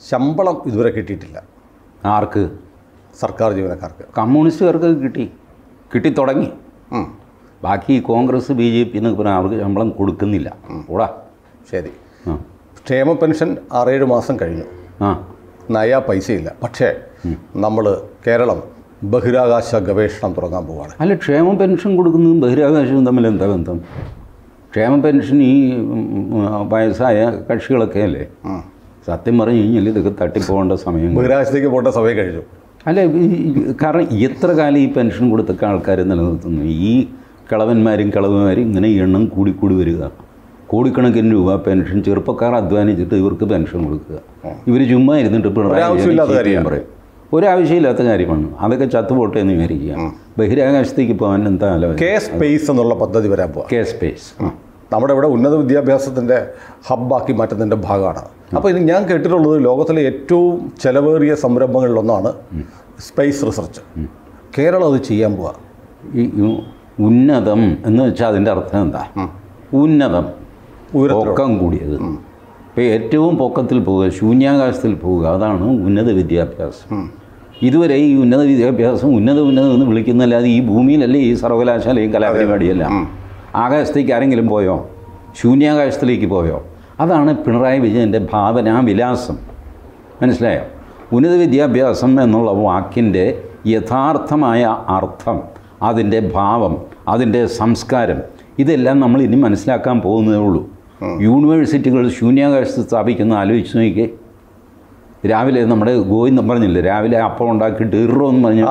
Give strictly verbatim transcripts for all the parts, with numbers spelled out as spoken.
ശമ്പളം ഇതുവരെ കിട്ടിയിട്ടില്ല. ആർക്ക്? സർക്കാർ ജീവനക്കാർക്ക്. കമ്മ്യൂണിസ്റ്റുകാർക്ക് കിട്ടി, കിട്ടി തുടങ്ങി. ബാക്കി കോൺഗ്രസ് ബി ജെ പി എന്നൊക്കെ പറഞ്ഞാൽ അവർക്ക് ശമ്പളം കൊടുക്കുന്നില്ല. ഓടാ ശരി. ക്ഷേമ പെൻഷൻ ആറേഴ് മാസം കഴിഞ്ഞു, ആ നയ പൈസയില്ല. പക്ഷേ നമ്മൾ കേരളം ബഹിരാകാശ ഗവേഷണം തുടങ്ങാൻ പോവുകയാണ്. അല്ല, ക്ഷേമ പെൻഷൻ കൊടുക്കുന്നതും ബഹിരാകാശവും തമ്മിൽ എന്താ ബന്ധം? ക്ഷേമ പെൻഷൻ ഈ വയസ്സായ കക്ഷികളൊക്കെ അല്ലേ? സത്യം പറഞ്ഞു കഴിഞ്ഞാൽ ഇതൊക്കെ തട്ടിപ്പോകേണ്ട സമയം, ബഹിരാകാശത്തേക്ക് പോകേണ്ട സമയം കഴിഞ്ഞു. അല്ല, കാരണം എത്ര കാലം ഈ പെൻഷൻ കൊടുത്തൊക്കെ ആൾക്കാർ നിലനിർത്തുന്നു? ഈ കിളവന്മാരും കിളവന്മാരും ഇങ്ങനെ എണ്ണം കൂടിക്കൂടി വരിക. കോടിക്കണക്കിന് രൂപ പെൻഷൻ ചെറുപ്പക്കാർ അധ്വാനിച്ചിട്ട് ഇവർക്ക് പെൻഷൻ കൊടുക്കുക. ഇവർ ചുമ്മാ ഇരുന്നിട്ട് പിണറായി പറയും ഒരാവശ്യമില്ലാത്ത കാര്യമാണ്. അതൊക്കെ ചത്തുപോട്ടെ എന്ന് വിചാരിക്കുക. ബഹിരാകാശത്തേക്ക് പോകാൻ എന്താ ആലോചന? കെ സ്പേസ് എന്നുള്ള പദ്ധതി വരാൻ പോകാം. കെ സ്പേസ് നമ്മുടെ ഇവിടെ ഉന്നത വിദ്യാഭ്യാസത്തിൻ്റെ ഹബ്ബാക്കി മാറ്റുന്നതിൻ്റെ ഭാഗമാണ്. അപ്പോൾ ഇത് ഞാൻ കേട്ടിട്ടുള്ളത് ലോകത്തിലെ ഏറ്റവും ചെലവേറിയ സംരംഭങ്ങളിലൊന്നാണ് സ്പേസ് റിസർച്ച്. കേരളം അത് ചെയ്യാൻ പോവുക. ഈ ഉന്നതം എന്ന് വെച്ചാൽ അതിൻ്റെ അർത്ഥം എന്താ? ഉന്നതം, പൊക്കം കൂടിയത്. ഇപ്പോൾ ഏറ്റവും പൊക്കത്തിൽ പോവുക, ശൂന്യാകാശത്തിൽ പോവുക, അതാണ് ഉന്നത വിദ്യാഭ്യാസം. ഇതുവരെ ഈ ഉന്നത വിദ്യാഭ്യാസം ഉന്നത ഉന്നതം എന്ന് വിളിക്കുന്നല്ലാതെ ഈ ഭൂമിയിലല്ലേ ഈ സർവകലാശാലയും കലാപരിപാടിയല്ല. ആകാശത്തേക്ക് ആരെങ്കിലും പോയോ? ശൂന്യാകാശത്തിലേക്ക് പോയോ? അതാണ് പിണറായി വിജയൻ്റെ ഭാവനാ വിലാസം. മനസ്സിലായോ? ഉന്നത വിദ്യാഭ്യാസം എന്നുള്ള വാക്കിൻ്റെ യഥാർത്ഥമായ അർത്ഥം, അതിൻ്റെ ഭാവം, അതിൻ്റെ സംസ്കാരം, ഇതെല്ലാം നമ്മൾ ഇനി മനസ്സിലാക്കാൻ പോകുന്നതേ ഉള്ളൂ. യൂണിവേഴ്സിറ്റികൾ ശൂന്യാകാശത്ത് സ്ഥാപിക്കുന്ന ആലോചിച്ച് നോക്കിയേ. രാവിലെ നമ്മുടെ ഗോവിന്ദൻ പറഞ്ഞില്ലേ, രാവിലെ അപ്പം ഉണ്ടാക്കിയിട്ട് ഇറോ എന്ന് പറഞ്ഞ്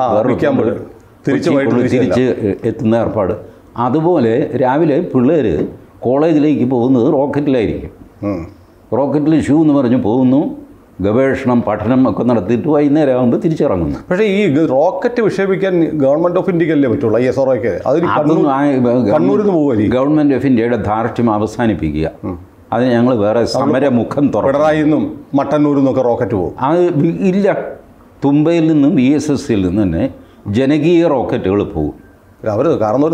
തിരിച്ച് എത്തുന്ന ഏർപ്പാട്. അതുപോലെ രാവിലെ പിള്ളേർ കോളേജിലേക്ക് പോകുന്നത് റോക്കറ്റിലായിരിക്കും. റോക്കറ്റിൽ ഷൂ എന്ന് പറഞ്ഞ് പോകുന്നു, ഗവേഷണം പഠനം ഒക്കെ നടത്തിയിട്ട് വൈകുന്നേരം ആകുമ്പോൾ തിരിച്ചിറങ്ങുന്നു. പക്ഷേ ഈ റോക്കറ്റ് വിക്ഷേപിക്കാൻ ഗവൺമെൻറ് ഓഫ് ഇന്ത്യക്കല്ലേ പറ്റുള്ളൂ? ഐ എസ് ആർഒക്ക് കണ്ണൂരിൽ നിന്ന് പോകുമല്ലേ? ഗവൺമെൻറ് ഓഫ് ഇന്ത്യയുടെ ധാർഷ്ട്യം അവസാനിപ്പിക്കുക. അതിന് ഞങ്ങൾ വേറെ സമരമുഖം തുറക്കും. പിണറായിൽ നിന്നും മട്ടന്നൂരിൽ നിന്നൊക്കെ റോക്കറ്റ് പോകും. അത് ഇല്ല, തുമ്പയിൽ നിന്നും ബി എസ് എസ് സിയിൽ നിന്ന് തന്നെ ജനകീയ റോക്കറ്റുകൾ പോകും. അവർ കാർന്നൂർ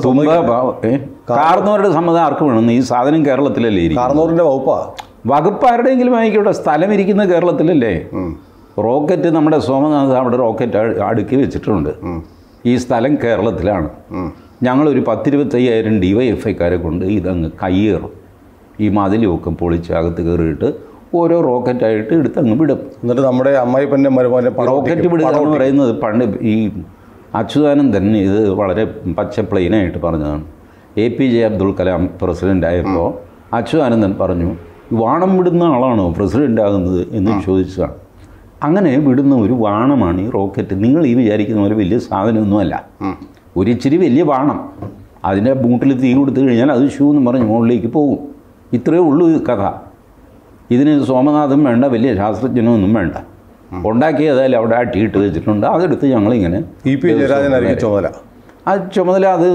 കാർന്നൂരുടെ സമ്മതം ആർക്ക് വേണം? ഈ സാധനം കേരളത്തിലല്ലേ ഇരിക്കും. കാർന്നൂരിൻ്റെ വകുപ്പാ വകുപ്പ് ആരുടെയെങ്കിലും ആയിക്കോട്ടെ, സ്ഥലം ഇരിക്കുന്ന കേരളത്തിലല്ലേ. റോക്കറ്റ് നമ്മുടെ സോമനാഥ് അവിടെ റോക്കറ്റ് അടുക്കി വെച്ചിട്ടുണ്ട്. ഈ സ്ഥലം കേരളത്തിലാണ്. ഞങ്ങളൊരു പത്തിരുപത്തയ്യായിരം ഡി വൈ എഫ് ഐക്കാരെ കൊണ്ട് ഇതങ്ങ് കയ്യേറും. ഈ മതിലുമൊക്കെ പൊളിച്ച് അകത്ത് കയറിയിട്ട് ഓരോ റോക്കറ്റായിട്ട് എടുത്ത് അങ്ങ് വിടും. എന്നിട്ട് നമ്മുടെ അമ്മായി പിന്നെ റോക്കറ്റ് വിടുക എന്ന് പറയുന്നത് പണ്ട് ഈ അച്യുതാനന്ദൻ ഇത് വളരെ പച്ച പ്ലെയിനായിട്ട് പറഞ്ഞതാണ്. A P J Abdul Kalam president ആയപ്പോൾ അച്യുതാനന്ദൻ പറഞ്ഞു, വാണം വിടുന്ന ആളാണോ പ്രസിഡൻ്റ് ആകുന്നത് എന്ന് ചോദിച്ചതാണ്. അങ്ങനെ വിടുന്ന ഒരു വാണമാണ് ഈ റോക്കറ്റ്. നിങ്ങൾ ഈ വിചാരിക്കുന്ന പോലെ വലിയ സാധനമൊന്നുമല്ല. ഒരിച്ചിരി വലിയ വാണം, അതിൻ്റെ ബൂട്ടിൽ തീ കൊടുത്തു കഴിഞ്ഞാൽ അത് ഷൂ എന്ന് പറഞ്ഞ് മുകളിലേക്ക് പോകും. ഇത്രയേ ഉള്ളൂ ഈ കഥ. ഇതിന് സോമനാഥും വേണ്ട, വലിയ ശാസ്ത്രജ്ഞനൊന്നും വേണ്ട. ഉണ്ടാക്കിയതായാലും അവിടെ ആട്ടിയിട്ട് വെച്ചിട്ടുണ്ട്. അതെടുത്ത് ഞങ്ങളിങ്ങനെ ചുമതല ആ ചുമതല അത്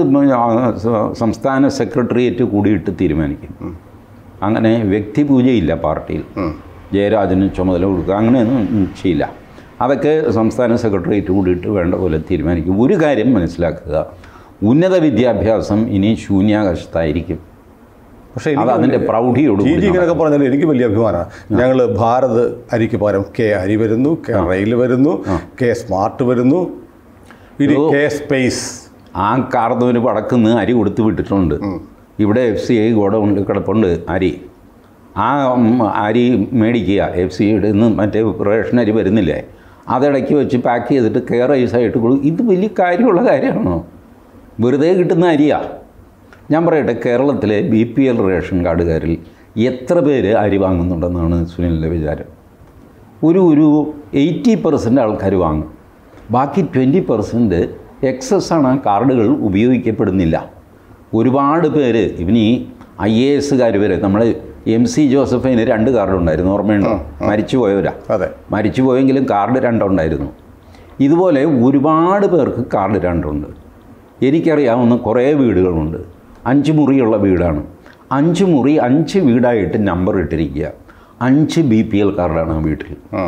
സംസ്ഥാന സെക്രട്ടേറിയറ്റ് കൂടിയിട്ട് തീരുമാനിക്കും. അങ്ങനെ വ്യക്തിപൂജയില്ല പാർട്ടിയിൽ. ജയരാജന് ചുമതല കൊടുക്കുക അങ്ങനെയൊന്നും ചെയ്യില്ല. അതൊക്കെ സംസ്ഥാന സെക്രട്ടേറിയറ്റ് കൂടിയിട്ട് വേണ്ട പോലെ തീരുമാനിക്കും. ഒരു കാര്യം മനസ്സിലാക്കുക, ഉന്നത വിദ്യാഭ്യാസം ഇനി ശൂന്യാകാശത്തായിരിക്കും. പക്ഷേ അത് അതിൻ്റെ പ്രൗഢിയോട് ഇങ്ങനെയൊക്കെ പറഞ്ഞാൽ എനിക്ക് വലിയ അഭിമാനമാണ്. ഞങ്ങൾ ഭാരത് അരിക്ക് പകരം കെ അരി വരുന്നു, കെ റെയിൽ വരുന്നു, കെ സ്മാർട്ട് വരുന്നു, ഇനി കെ സ്പേസ്. ആ കാർന്നൂര് വടക്കുന്ന് അരി കൊടുത്ത് വിട്ടിട്ടുണ്ട്. ഇവിടെ എഫ് സി ഐ ഗോഡൗണിൽ കിടപ്പുണ്ട് അരി. ആ അരി മേടിക്കുക. എഫ് സി ഐയുടെ നിന്ന് മറ്റേ റേഷൻ അരി വരുന്നില്ലേ, അതിടയ്ക്ക് വെച്ച് പാക്ക് ചെയ്തിട്ട് കെ റൈസായിട്ട് കൊടുക്കും. ഇത് വലിയ കാര്യമുള്ള കാര്യമാണോ? വെറുതെ കിട്ടുന്ന അരിയാണ്. ഞാൻ പറയട്ടെ, കേരളത്തിലെ ബി പി എൽ റേഷൻ കാർഡുകാരിൽ എത്ര പേര് അരി വാങ്ങുന്നുണ്ടെന്നാണ് സുനിലിൻ്റെ വിചാരം? ഒരു ഒരു എയ്റ്റി പെർസെൻ്റ് ആൾക്കാർ വാങ്ങും. ബാക്കി ട്വൻറ്റി പെർസെൻറ്റ് എക്സസ്സാണ്. ആ കാർഡുകൾ ഉപയോഗിക്കപ്പെടുന്നില്ല. ഒരുപാട് പേര് ഇവന് ഈ ഐ എ എസുകാർ വരെ, നമ്മുടെ എം സി ജോസഫിന് രണ്ട് കാർഡുണ്ടായിരുന്നു, ഓർമ്മയുണ്ടോ? മരിച്ചു പോയവരാ. അതെ, മരിച്ചു പോയെങ്കിലും കാർഡ് രണ്ടുണ്ടായിരുന്നു. ഇതുപോലെ ഒരുപാട് പേർക്ക് കാർഡ് രണ്ടുണ്ട്. എനിക്കറിയാവുന്ന കുറേ വീടുകളുണ്ട്. അഞ്ച് മുറിയുള്ള വീടാണ്. അഞ്ച് മുറി അഞ്ച് വീടായിട്ട് നമ്പർ ഇട്ടിരിക്കുക. അഞ്ച് ബി പി എൽ കാർഡാണ് ആ വീട്ടിൽ.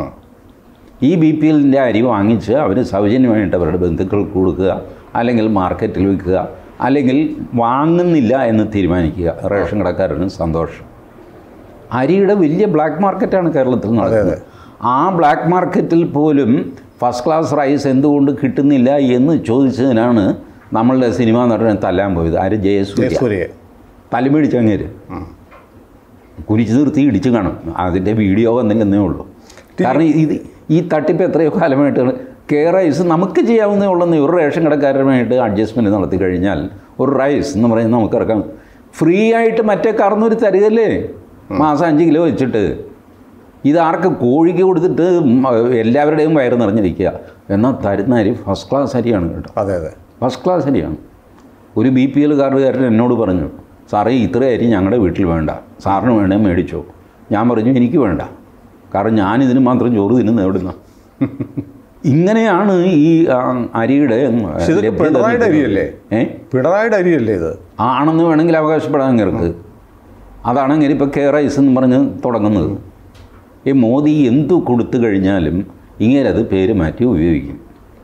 ഈ ബി പി എല്ലിൻ്റെ അരി വാങ്ങിച്ച് അവർ സൗജന്യമായിട്ട് അവരുടെ ബന്ധുക്കൾക്ക് കൊടുക്കുക, അല്ലെങ്കിൽ മാർക്കറ്റിൽ വിൽക്കുക, അല്ലെങ്കിൽ വാങ്ങുന്നില്ല എന്ന് തീരുമാനിക്കുക. റേഷൻ കടക്കാരന് സന്തോഷം. അരിയുടെ വലിയ ബ്ലാക്ക് മാർക്കറ്റാണ് കേരളത്തിൽ നടക്കുന്നത്. ആ ബ്ലാക്ക് മാർക്കറ്റിൽ പോലും ഫസ്റ്റ് ക്ലാസ് റൈസ് എന്തുകൊണ്ട് കിട്ടുന്നില്ല എന്ന് ചോദിച്ചതിനാണ് നമ്മളുടെ സിനിമാ നടനെ തല്ലാൻ പോയത്. ആര്? ജയസൂര്യ. തലമേടിച്ചങ്ങേര് കുരിച്ചു നിർത്തി ഇടിച്ചു കാണും. അതിൻ്റെ വീഡിയോ വന്നില്ലെന്നേ ഉള്ളൂ. കാരണം ഇത് ഈ തട്ടിപ്പ് എത്രയോ കാലമായിട്ട് കെ റൈസ് നമുക്ക് ചെയ്യാവുന്നേ ഉള്ളെന്ന് ഒരു റേഷൻ കടക്കാരുമായിട്ട് അഡ്ജസ്റ്റ്മെൻറ്റ് നടത്തി കഴിഞ്ഞാൽ ഒരു റൈസ് എന്ന് പറയുന്നത് നമുക്ക് ഇറക്കാം. ഫ്രീ ആയിട്ട് മറ്റേ കറന്നൂര് തരികല്ലേ മാസം അഞ്ച് കിലോ വെച്ചിട്ട്. ഇതാർക്ക്? കോഴിക്ക് കൊടുത്തിട്ട് എല്ലാവരുടെയും വയറ് നിറഞ്ഞിരിക്കുക. എന്നാൽ തരുന്ന അരി ഫസ്റ്റ് ക്ലാസ് അരിയാണ് കേട്ടോ. അതെ അതെ, ഫസ്റ്റ് ക്ലാസ് അരിയാണ്. ഒരു ബി പി എൽ കാർഡുകാരൻ എന്നോട് പറഞ്ഞു, സാറേ ഇത്ര അരി ഞങ്ങളുടെ വീട്ടിൽ വേണ്ട, സാറിന് വേണേ മേടിച്ചോ. ഞാൻ പറഞ്ഞു എനിക്ക് വേണ്ട, കാരണം ഞാനിതിന് മാത്രം ചോറ് തിന്നുന്ന എവിടുന്ന. ഇങ്ങനെയാണ് ഈ അരിയുടെ പിണറായിയുടെ അരിയല്ലേ? ഏ പിണറായിയുടെ അരിയല്ലേ ഇത്? ആണെന്ന് വേണമെങ്കിൽ അവകാശപ്പെടാൻ ഇങ്ങർക്ക്. അതാണ് ഇങ്ങനെ ഇപ്പോൾ കെ റൈസ് എന്ന് പറഞ്ഞ് തുടങ്ങുന്നത്. ഈ മോദി എന്തു കൊടുത്തു കഴിഞ്ഞാലും ഇങ്ങനെ അത് പേര് മാറ്റി ഉപയോഗിക്കും.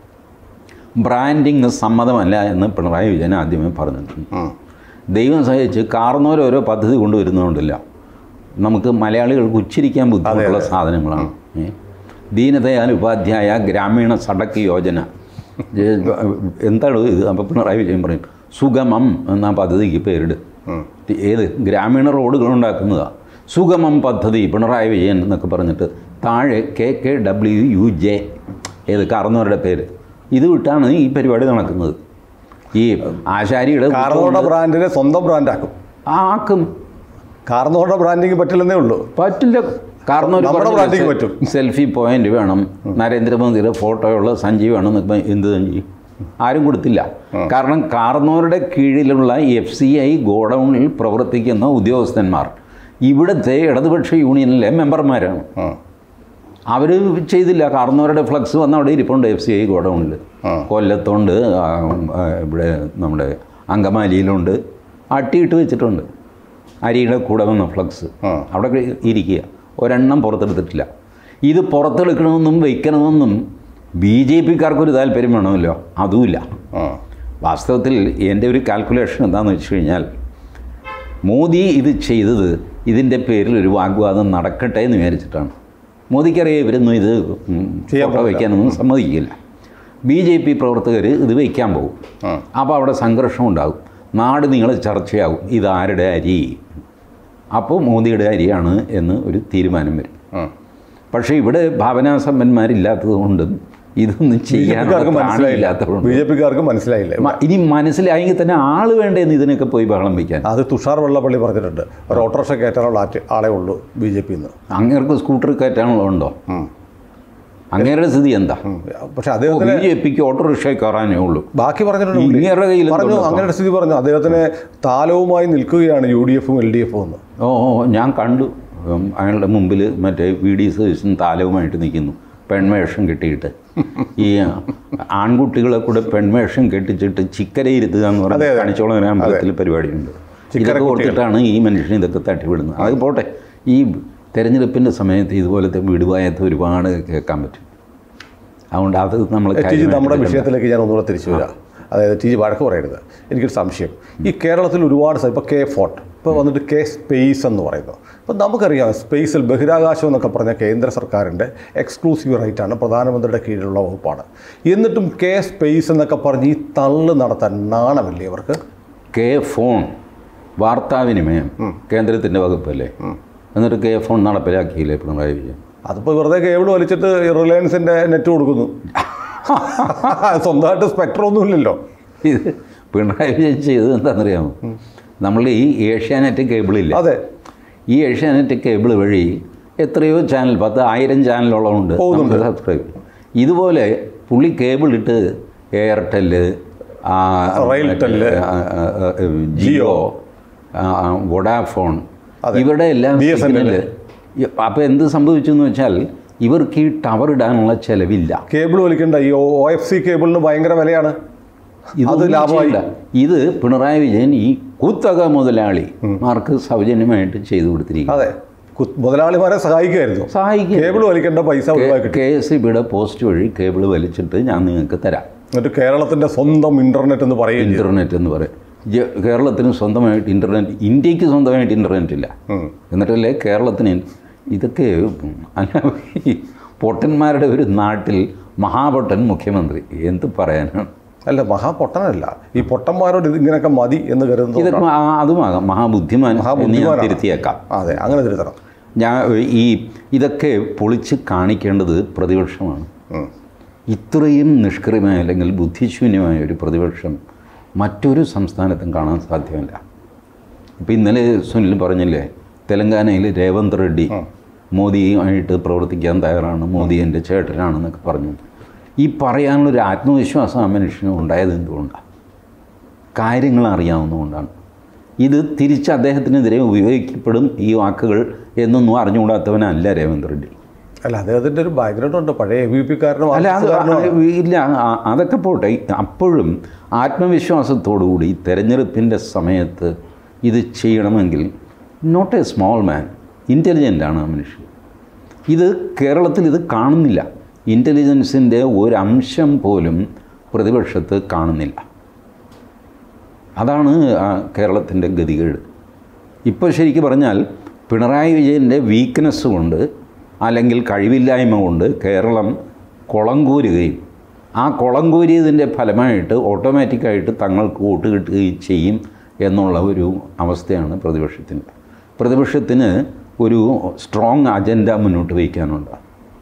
ബ്രാൻഡിങ് സമ്മതമല്ല എന്ന് പിണറായി വിജയൻ ആദ്യമേ പറഞ്ഞിട്ടുണ്ട്. ദൈവം സഹിച്ച് കാർന്നോരോ ഓരോ പദ്ധതി കൊണ്ടുവരുന്നതുകൊണ്ടില്ല, നമുക്ക് മലയാളികൾക്ക് ഉച്ചരിക്കാൻ ബുദ്ധിമുട്ടുള്ള സാധനങ്ങളാണ്. ദീനദയാൽ ഉപാധ്യായ ഗ്രാമീണ സടക്ക് യോജന എന്താണ് ഇത്? അപ്പോൾ പിണറായി വിജയൻ പറയും സുഗമം എന്ന പദ്ധതിക്ക് പേരിട്. ഏത്? ഗ്രാമീണ റോഡുകൾ ഉണ്ടാക്കുന്നതാണ് സുഗമം പദ്ധതി പിണറായി വിജയൻ എന്നൊക്കെ പറഞ്ഞിട്ട് താഴെ K K W U J, ഏത് കാർന്നവരുടെ പേര്. ഇത് വിട്ടാണ് ഈ പരിപാടി നടക്കുന്നത്. ഈ ആശാരിയുടെ കാർന്നോടെ ബ്രാൻഡിനെ സ്വന്തം ബ്രാൻഡാക്കും. ആക്കും. കാർന്നോടെ ബ്രാൻഡിങ് പറ്റില്ലെന്നേ ഉള്ളൂ. പറ്റില്ല. കാർന്നോര് പറ്റും. സെൽഫി പോയിന്റ് വേണം, നരേന്ദ്രമോദിയുടെ ഫോട്ടോയുള്ള സഞ്ചി വേണം എന്നൊക്കെ. എന്ത് സഞ്ചി? ആരും കൊടുത്തില്ല. കാരണം കാർന്നോരുടെ കീഴിലുള്ള എഫ് സി ഐ ഗോഡൗണിൽ പ്രവർത്തിക്കുന്ന ഉദ്യോഗസ്ഥന്മാർ ഇവിടുത്തെ ഇടതുപക്ഷ യൂണിയനിലെ മെമ്പർമാരാണ്. അവർ ചെയ്തില്ല. കാർന്നവരുടെ ഫ്ലക്സ് വന്ന് അവിടെ ഇരിപ്പുണ്ട് എഫ് സി ഐ ഗോഡൗണിൽ. കൊല്ലത്തുണ്ട്, ഇവിടെ നമ്മുടെ അങ്കമാലിയിലുണ്ട്, അട്ടിയിട്ട് വെച്ചിട്ടുണ്ട്. അരിയുടെ കൂടെ വന്ന ഫ്ലക്സ് അവിടെ ഇരിക്കുക. ഒരെണ്ണം പുറത്തെടുത്തിട്ടില്ല. ഇത് പുറത്തെടുക്കണമെന്നും വയ്ക്കണമെന്നും ബി ജെ പിക്കാർക്കൊരു താല്പര്യം വേണമല്ലോ, അതുമില്ല. വാസ്തവത്തിൽ എൻ്റെ ഒരു കാൽക്കുലേഷൻ എന്താണെന്ന് വെച്ച് കഴിഞ്ഞാൽ, മോദി ഇത് ചെയ്തത് ഇതിൻ്റെ പേരിൽ ഒരു വാഗ്വാദം നടക്കട്ടെ എന്ന് വിചാരിച്ചിട്ടാണ്. മോദിക്കറിയാം ഇവരൊന്നും ഇത് ഫോട്ടോ വയ്ക്കാനൊന്നും സമ്മതിക്കില്ല. ബി ജെ പി പ്രവർത്തകർ ഇത് വയ്ക്കാൻ പോകും. അപ്പോൾ അവിടെ സംഘർഷം ഉണ്ടാകും, നാട് നിങ്ങൾ ചർച്ചയാകും, ഇതാരുടെ അരി. അപ്പോൾ മോദിയുടെ അരിയാണ് എന്ന് ഒരു തീരുമാനം വരും. പക്ഷേ ഇവിടെ ഭാവനാസമ്പന്മാരില്ലാത്തത് കൊണ്ടും ഇതൊന്നും ചെയ്യാനില്ലാത്തതുകൊണ്ട് ബി ജെ പിക്കാർക്ക് മനസ്സിലായില്ല. ഇനി മനസ്സിലായെങ്കിൽ തന്നെ ആൾ വേണ്ടേന്ന് ഇതിനൊക്കെ പോയി ബഹളം വയ്ക്കാൻ. അത് തുഷാർ വെള്ളപ്പള്ളി പറഞ്ഞിട്ടുണ്ട്, ഒരു ഓട്ടോറിക്ഷ കയറ്റാനുള്ള ആളെ ഉള്ളൂ ബി ജെ പി. അങ്ങേർക്ക് സ്കൂട്ടർ കയറ്റാനുള്ള ഉണ്ടോ? അങ്ങേരുടെ സ്ഥിതി എന്താ? പക്ഷെ അദ്ദേഹം ബി ജെ പിക്ക് ഓട്ടോറിക്ഷ കയറാനേ ഉള്ളൂ. ബാക്കി പറഞ്ഞിട്ടുണ്ട്. ഇങ്ങേരുടെ കയ്യിൽ പറഞ്ഞു, അങ്ങയുടെ സ്ഥിതി പറഞ്ഞു. അദ്ദേഹത്തിന് താലവുമായി നിൽക്കുകയാണ് യു ഡി എഫും എൽ ഡി എഫും എന്ന്. ഓ ഞാൻ കണ്ടു. അയാളുടെ മുമ്പിൽ മറ്റേ വി ഡി സതീശൻ താലവുമായിട്ട് നിൽക്കുന്നു, പെൺവേഷം കെട്ടിയിട്ട്. ഈ ആൺകുട്ടികളെ കൂടെ പെൺവേഷം കെട്ടിച്ചിട്ട് ചിക്കരയിരുത്തുക എന്ന് പറഞ്ഞാൽ കാണിച്ചോളം അമ്പലത്തിൽ പരിപാടിയുണ്ട്. ഇതൊക്കെ കൊടുത്തിട്ടാണ് ഈ മനുഷ്യൻ ഇതൊക്കെ തട്ടിവിടുന്നത്. അത് പോട്ടെ, ഈ തെരഞ്ഞെടുപ്പിൻ്റെ സമയത്ത് ഇതുപോലത്തെ വിടുവായത്ത് ഒരുപാട് കേൾക്കാൻ പറ്റും. അതുകൊണ്ട് അത് നമ്മൾ നമ്മുടെ വിഷയത്തിലേക്ക് ഞാൻ ഒന്നുകൂടെ തിരിച്ചു വരാം. അതായത് ടി ജി വഴക്ക് പറയരുത്. എനിക്കൊരു സംശയം, ഈ കേരളത്തിൽ ഒരുപാട് ഇപ്പോൾ കെ ഫോർട്ട്, ഇപ്പോൾ വന്നിട്ട് കെ സ്പേസ് എന്ന് പറയുന്നു. അപ്പോൾ നമുക്കറിയാം സ്പേസിൽ ബഹിരാകാശം എന്നൊക്കെ പറഞ്ഞ കേന്ദ്ര സർക്കാരിൻ്റെ എക്സ്ക്ലൂസീവ് റൈറ്റാണ്, പ്രധാനമന്ത്രിയുടെ കീഴിലുള്ള വകുപ്പാണ്. എന്നിട്ടും കെ സ്പേസ് എന്നൊക്കെ പറഞ്ഞ് ഈ തള്ള് നടത്താൻ നാണമില്ലേ അവർക്ക്? കെ ഫോൺ വാർത്താവിനിമയം കേന്ദ്രത്തിൻ്റെ വകുപ്പല്ലേ, എന്നിട്ട് കെ ഫോൺ നടപ്പിലാക്കിയില്ലേ പിണറായി വിജയൻ? അതിപ്പോൾ വെറുതെ കേബിൾ വലിച്ചിട്ട് റിലയൻസിൻ്റെ നെറ്റ് കൊടുക്കുന്നു. സ്വന്തമായിട്ട് സ്പെക്ട്രം ഒന്നുമില്ലല്ലോ. ഇത് പിണറായി വിജയൻ ചെയ്തത് എന്താണെന്നറിയാമോ? നമ്മൾ ഈ ഏഷ്യാനെറ്റ് കേബിളില്ല, അതെ, ഈ ഏഷ്യാനെറ്റ് കേബിൾ വഴി എത്രയോ ചാനൽ, പത്ത് ആയിരം ചാനലോളമുണ്ട് സബ്സ്ക്രൈബ്. ഇതുപോലെ പുള്ളി കേബിൾ ഇട്ട് എയർടെല്, റെയിൽടെല്, ജിയോ, വോഡാഫോൺ, ഇവരുടെ എല്ലാം സിഗ്നല്. അപ്പോൾ എന്ത് സംഭവിച്ചു എന്ന് വെച്ചാൽ ഇവർക്ക് ഈ ടവർ ഇടാനുള്ള ചിലവില്ല. കേബിൾ വലിക്കണ്ട. ഈ ഒ എഫ് സി കേബിളിന് ഭയങ്കര വിലയാണ്. ഇത് ലാഭമില്ല. ഇത് പിണറായി വിജയൻ ഈ കുത്തക മുതലാളിമാർക്ക് സൗജന്യമായിട്ട് ചെയ്തു കൊടുത്തിരിക്കും. അതെ, മുതലാളിമാരെ സഹായിക്കുമായിരുന്നു. സഹായിക്കും. കേബിൾ വലിക്കേണ്ട പൈസ കെ എസ് ഇ ബിയുടെ പോസ്റ്റ് വഴി കേബിൾ വലിച്ചിട്ട് ഞാൻ നിങ്ങൾക്ക് തരാം. എന്നിട്ട് കേരളത്തിൻ്റെ സ്വന്തം ഇൻ്റർനെറ്റ് എന്ന് പറയും. ഇൻ്റർനെറ്റ് എന്ന് പറയും. കേരളത്തിന് സ്വന്തമായിട്ട് ഇൻ്റർനെറ്റ്, ഇന്ത്യക്ക് സ്വന്തമായിട്ട് ഇൻ്റർനെറ്റ് ഇല്ല. എന്നിട്ടല്ലേ കേരളത്തിന്. ഇതൊക്കെ അല്ല, പൊട്ടന്മാരുടെ ഒരു നാട്ടിൽ മഹാപൊട്ടൻ മുഖ്യമന്ത്രി എന്ത് പറയാനാണ്? അല്ല, മഹാപൊട്ടനല്ല, ഈ പൊട്ടന്മാരോട് ഇത് ഇങ്ങനെയൊക്കെ മതി എന്ന് കരുതുന്നത്. ഇതൊക്കെ അതുമാകാം, മഹാബുദ്ധിമാൻ മഹാബുദ്ധിമാനാണ്. തിരുത്തിയേക്കാം. അതെ, അങ്ങനെ തിരുത്തണം. ഞാൻ ഈ ഇതൊക്കെ പൊളിച്ച് കാണിക്കേണ്ടത് പ്രതിപക്ഷമാണ്. ഇത്രയും നിഷ്ക്രിയമായ അല്ലെങ്കിൽ ബുദ്ധിശൂന്യമായ ഒരു പ്രതിപക്ഷം മറ്റൊരു സംസ്ഥാനത്തും കാണാൻ സാധ്യമല്ല. ഇപ്പോൾ ഇന്നലെ സുനിൽ പറഞ്ഞില്ലേ, തെലങ്കാനയിൽ രേവന്ത് റെഡ്ഡി മോദിയുമായിട്ട് പ്രവർത്തിക്കാൻ തയ്യാറാണ്, മോദി എൻ്റെ ചേട്ടനാണെന്നൊക്കെ പറഞ്ഞു. ഈ പറയാനുള്ളൊരു ആത്മവിശ്വാസം ആ മനുഷ്യന് ഉണ്ടായത് എന്തുകൊണ്ടാണ്? കാര്യങ്ങൾ അറിയാവുന്നതുകൊണ്ടാണ്. ഇത് തിരിച്ച് അദ്ദേഹത്തിനെതിരെ ഉപയോഗിക്കപ്പെടും ഈ വാക്കുകൾ എന്നൊന്നും അറിഞ്ഞുകൂടാത്തവനല്ല രേവന്ത് റെഡ്ഡി. അല്ല, അദ്ദേഹത്തിൻ്റെ ഒരു ബാക്ക്ഗ്രൗണ്ട് ഉണ്ട്, പഴയ എ ബി പി കാരനും. അല്ല, അത് ഇല്ല, അതൊക്കെ പോട്ടെ. അപ്പോഴും ആത്മവിശ്വാസത്തോടുകൂടി തെരഞ്ഞെടുപ്പിൻ്റെ സമയത്ത് ഇത് ചെയ്യണമെങ്കിൽ നോട്ട് എ സ്മോൾ മാൻ, ഇൻ്റലിജൻ്റാണ് ആ മനുഷ്യൻ. ഇത് കേരളത്തിൽ ഇത് കാണുന്നില്ല. ഇൻ്റലിജൻസിൻ്റെ ഒരംശം പോലും പ്രതിപക്ഷത്ത് കാണുന്നില്ല. അതാണ് കേരളത്തിൻ്റെ ഗതികേട്. ഇപ്പോൾ ശരിക്കും പറഞ്ഞാൽ പിണറായി വിജയൻ്റെ വീക്ക്നെസ് കൊണ്ട് അല്ലെങ്കിൽ കഴിവില്ലായ്മ കൊണ്ട് കേരളം കുളം കോരുകയും ആ കുളം കോരിയതിൻ്റെ ഫലമായിട്ട് ഓട്ടോമാറ്റിക്കായിട്ട് തങ്ങൾക്ക് വോട്ട് കിട്ടുകയും ചെയ്യും എന്നുള്ള ഒരു അവസ്ഥയാണ് പ്രതിപക്ഷത്തിന്. പ്രതിപക്ഷത്തിന് ഒരു സ്ട്രോങ് അജണ്ട മുന്നോട്ട് വയ്ക്കാനുണ്ട്.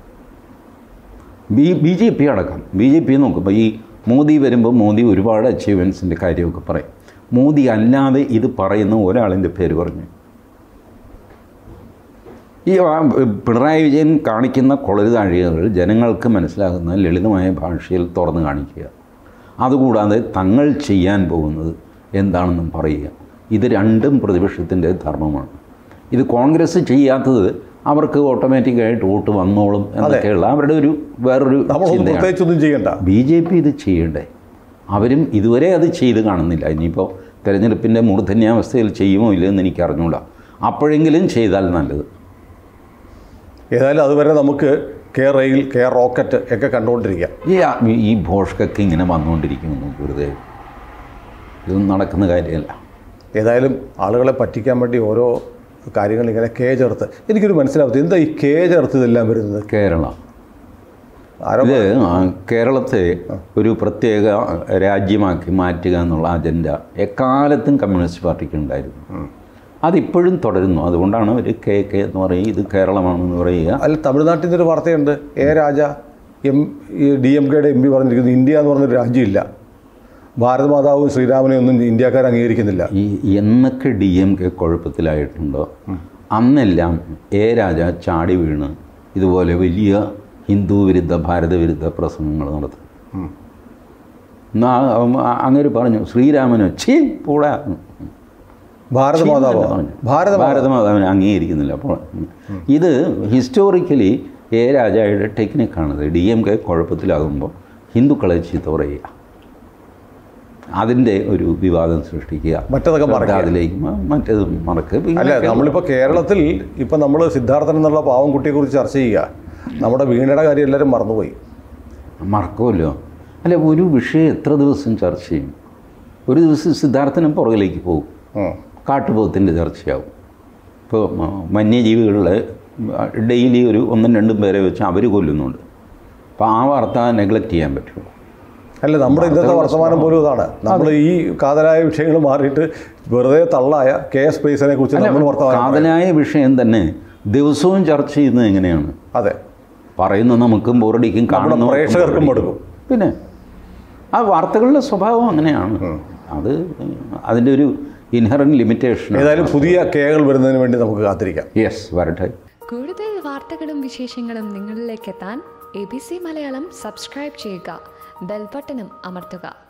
ബി ബി ജെ പി അടക്കം ബി ജെ പി നോക്കുമ്പോൾ ഈ മോദി വരുമ്പോൾ മോദി ഒരുപാട് അച്ചീവ്മെൻറ്റ്സിൻ്റെ കാര്യമൊക്കെ പറയും. മോദി അല്ലാതെ ഇത് പറയുന്ന ഒരാളിൻ്റെ പേര് പറഞ്ഞു. ഈ പിണറായി വിജയൻ കാണിക്കുന്ന കൊളരുതാഴികകൾ ജനങ്ങൾക്ക് മനസ്സിലാകുന്ന ലളിതമായ ഭാഷയിൽ തുറന്ന് കാണിക്കുക, അതുകൂടാതെ തങ്ങൾ ചെയ്യാൻ പോകുന്നത് എന്താണെന്നും പറയുക. ഇത് രണ്ടും പ്രതിപക്ഷത്തിൻ്റെ ധർമ്മമാണ്. ഇത് കോൺഗ്രസ് ചെയ്യാത്തത് അവർക്ക് ഓട്ടോമാറ്റിക്കായിട്ട് വോട്ട് വന്നോളും എന്നൊക്കെയുള്ള അവരുടെ ഒരു വേറൊരു ചിന്തയാണ്. ബി ജെ പി ഇത് ചെയ്യണ്ടേ? അവരും ഇതുവരെ അത് ചെയ്ത് കാണുന്നില്ല. ഇനിയിപ്പോൾ തെരഞ്ഞെടുപ്പിൻ്റെ മൂർധന്യാവസ്ഥയിൽ ചെയ്യുമോ ഇല്ലെന്ന് എനിക്ക് അറിഞ്ഞൂടാ. അപ്പോഴെങ്കിലും ചെയ്താൽ നല്ലത്. ഏതായാലും അതുവരെ നമുക്ക് കെ റെയിൽ, കെ റോക്കറ്റ് ഒക്കെ കണ്ടുകൊണ്ടിരിക്കാം. ഈ ഈ ഭോഷ്കൊക്കെ ഇങ്ങനെ വന്നുകൊണ്ടിരിക്കുന്നു വെറുതെ. ഇതൊന്നും നടക്കുന്ന കാര്യമല്ല. ഏതായാലും ആളുകളെ പറ്റിക്കാൻ വേണ്ടി ഓരോ കാര്യങ്ങൾ ഇങ്ങനെ കെ ചേർത്ത്, എനിക്കൊരു മനസ്സിലാവത്ത് എന്താ ഈ കെ ചേർത്ത് ഇതെല്ലാം വരുന്നത്? കേരളം ഇത് കേരളത്തെ ഒരു പ്രത്യേക രാജ്യമാക്കി മാറ്റുക എന്നുള്ള അജണ്ട എക്കാലത്തും കമ്മ്യൂണിസ്റ്റ് പാർട്ടിക്ക് ഉണ്ടായിരുന്നു. അതിപ്പോഴും തുടരുന്നു. അതുകൊണ്ടാണ് അവർ കെ കെ എന്ന് പറയുക, ഇത് കേരളമാണെന്ന് പറയുക. അല്ല, തമിഴ്നാട്ടിൽ നിന്നൊരു വാർത്തയുണ്ട്, A Raja M D M കെയുടെ എം പി പറഞ്ഞിരിക്കുന്നു ഇന്ത്യ എന്ന് പറഞ്ഞൊരു രാജ്യമില്ല, ഭാരതമാതാവും ശ്രീരാമനെയും ഒന്നും ഇന്ത്യക്കാർ അംഗീകരിക്കുന്നില്ല. ഈ എന്നൊക്കെ ഡി എം കെ കുഴപ്പത്തിലായിട്ടുണ്ടോ അന്നെല്ലാം എ രാജ ചാടി വീണ് ഇതുപോലെ വലിയ ഹിന്ദു വിരുദ്ധ ഭാരത വിരുദ്ധ പ്രസംഗങ്ങൾ നടത്തും. അങ്ങനെ പറഞ്ഞു, ശ്രീരാമനോ ചീ പൂടാ ഭാരതമാതാവ് ഭാരത ഭാരതമാതാവിനെ അംഗീകരിക്കുന്നില്ല. അപ്പോൾ ഇത് ഹിസ്റ്റോറിക്കലി എ രാജയുടെ ടെക്നിക്കാണത്. ഡി എം കെ കുഴപ്പത്തിലാകുമ്പോൾ ഹിന്ദുക്കളെ ചീത്ത പറയുക, അതിൻ്റെ ഒരു വിവാദം സൃഷ്ടിക്കുക, മറ്റതൊക്കെ അതിലേക്ക് മറ്റേത് മറക്കുക. അല്ല, നമ്മളിപ്പോൾ കേരളത്തിൽ ഇപ്പം നമ്മൾ സിദ്ധാർത്ഥൻ എന്നുള്ള പാവം കുട്ടിയെക്കുറിച്ച് ചർച്ച ചെയ്യുക, നമ്മുടെ വീണയുടെ കാര്യം എല്ലാവരും മറന്നുപോയി. മറക്കുമല്ലോ. അല്ല, ഒരു വിഷയം എത്ര ദിവസം ചർച്ച ചെയ്യും? ഒരു ദിവസം സിദ്ധാർത്ഥനും പുറകിലേക്ക് പോകും, കാട്ടുപോത്തിൻ്റെ ചർച്ചയാവും. ഇപ്പോൾ വന്യജീവികളിൽ ഡെയിലി ഒരു ഒന്നും രണ്ടും പേരെ വെച്ച് അവർ കൊല്ലുന്നുണ്ട്. അപ്പോൾ ആ വാർത്ത നെഗ്ലക്റ്റ് ചെയ്യാൻ പറ്റുമോ? അല്ല, നമ്മുടെ ഇന്നത്തെ വർത്തമാനം പോലും ഇതാണ്. നമ്മൾ ഈ കാതലായ വിഷയങ്ങൾ മാറിയിട്ട് വെറുതെ തള്ളായ കെ എസ് സ്പേസിനെ കുറിച്ച് നമ്മൾ വർത്തമാനം, കാതലായ വിഷയം തന്നെ ദിവസവും ചർച്ച ചെയ്യുന്നത് എങ്ങനെയാണ്? അതെ, പറയുന്ന നമുക്കും ബോറടിക്കും, കാണുന്ന പ്രേക്ഷകർക്കും കൊടുക്കും. പിന്നെ ആ വാർത്തകളുടെ സ്വഭാവം അങ്ങനെയാണ്. അത് അതിൻ്റെ ഒരു ഇൻഹറന്റ് ലിമിറ്റേഷൻ. ഏതായാലും പുതിയ കെകൾ വരുന്നതിന് വേണ്ടി നമുക്ക് കാത്തിരിക്കാം. യെസ്, വരട്ടെ. കൂടുതൽ വാർത്തകളും വിശേഷങ്ങളും നിങ്ങളിലേക്ക് എത്താൻ A B C Malayalam subscribe ചെയ്യുക, ബെൽ ബട്ടണും അമർത്തുക.